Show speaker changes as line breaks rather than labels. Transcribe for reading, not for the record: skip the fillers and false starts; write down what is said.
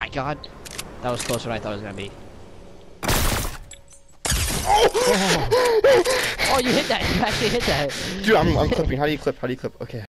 my god. That was closer than I thought it was gonna be. Oh, you hit that. You actually hit that.
Dude, I'm clipping. How do you clip? Okay.